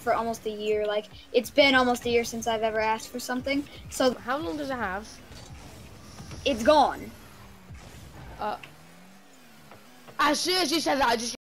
for almost a year. Like, it's been almost a year since I've ever asked for something. So How long does it have? it's gone. As soon as you said that, I just